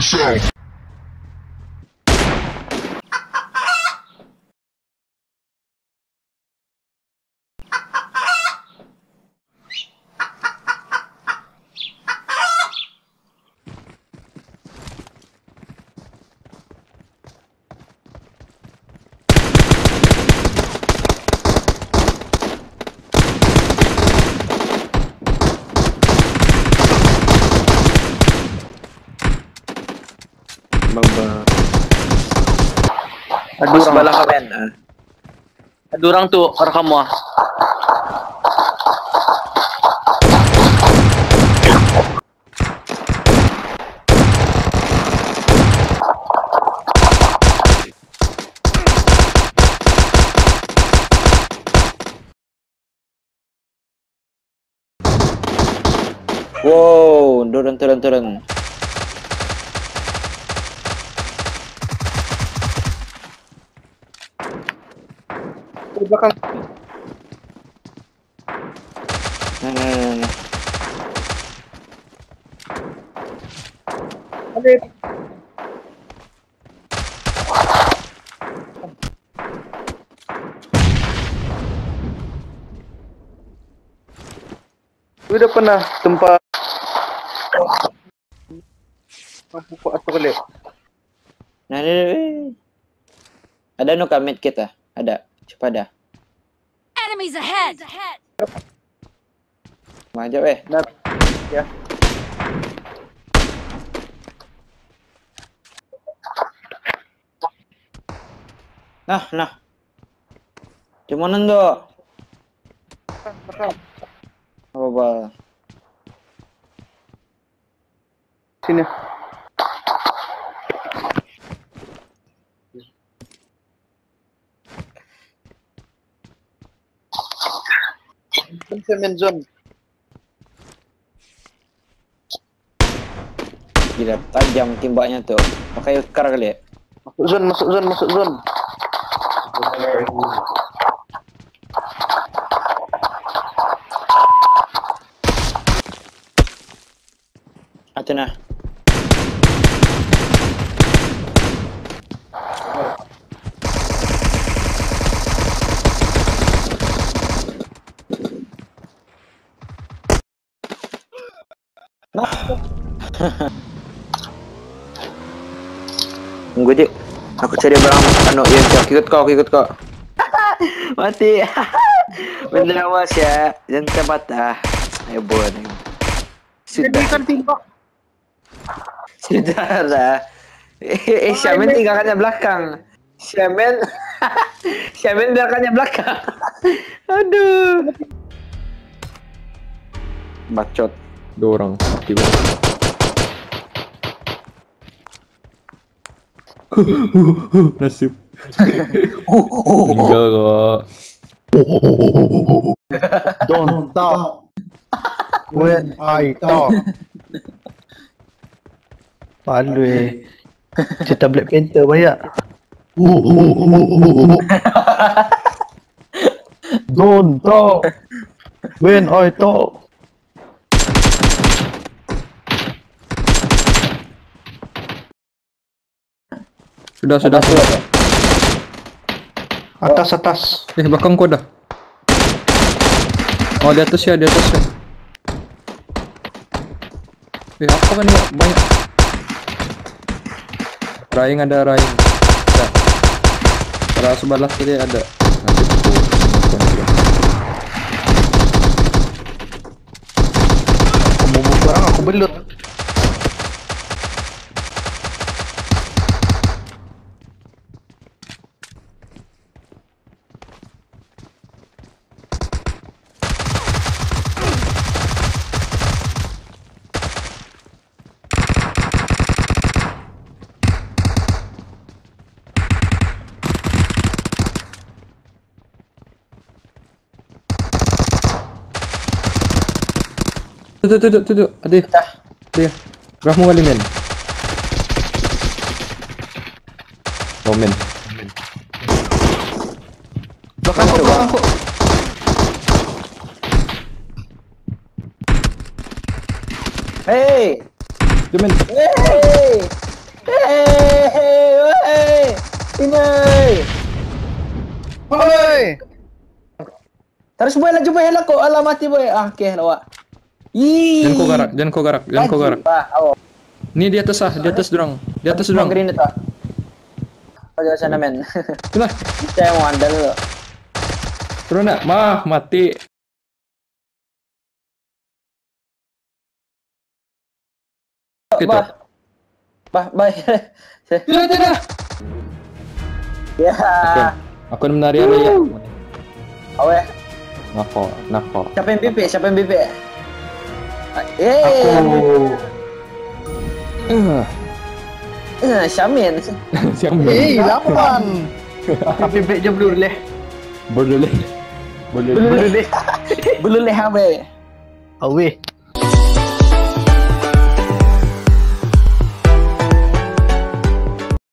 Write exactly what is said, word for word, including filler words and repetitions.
yourself. Baba. Mas bala ka men. Ah. Adurang tu karka mo. Wow, turun turun turun. Di belakang. Nah, nah, nah, nah. Ada. Udah pernah tempat buku atau kali? Nah, nah, nah. Ada no kamit kita. Ada. Cepat dah. Enemies ahead! Maju eh. Nah, ya. Nah, nah. Cuma nendo. Belakang. Apa apa? Sini. Semen zone. Gila, tajam timbaknya tuh. Pakai kar kali ya. Masuk zone, masuk zone, masuk zone. Atu nah. Nah. Tunggu dik. Aku cari barang anu ya, Cak. Ikut kau, ikut kau. Mati. Bener awas ya. Jangan terbatah. Ayo bon. Sudah. Kan timbak. Sudah lah. Eh, eh Syamen tinggalkannya belakang. Syamen. Syamen tinggalkannya belakang. Aduh. Bacot. Dua orang. Tiba. Nasib. Meninggal kok. Don't talk when I talk. Palu eh. Cerita Black Panther banyak. Don't talk when I talk. Sudah, sudah, sudah. Atas atas. Eh, belakang kau dah. Oh, di atas ya, di atas ya. Eh, apa kan ya? Banyak. Raing ada raing. Ya. Pada sebelah kiri ada. Nanti aku. Aku mau barang aku belut. Tuh, tuh, tuh, tuh, tuh. Ada. Ada. Rahmu kali men. Oh men. Belakang kok, belakang kok. Hey. Tuh men. Hey. Hei, hei. Ini. Oi. Terus boy lah jumpa helak kok. Alah mati boy. Ah, okey lawak. Ih. Jangan kau garak, jangan kau garak, jangan kau garak. Oh. Ni di atas ah, di atas dorang. Di atas dorang. Green itu. Kau jangan sana men. Itulah. Saya mau andal dulu. Turun nak? Mah, mati. Gitu. Bah. Bah, bye. Tidak, tidak. Ya. Aku nak menari ada ya. Awe. Nako, nako. Siapa yang B P? Siapa yang B P? Eh. Uh, Eh, Syamin. siang Eh, lapan. Tapi baik je belum boleh. Boleh. Boleh. Belum leh. Belum leh awe. Aweh.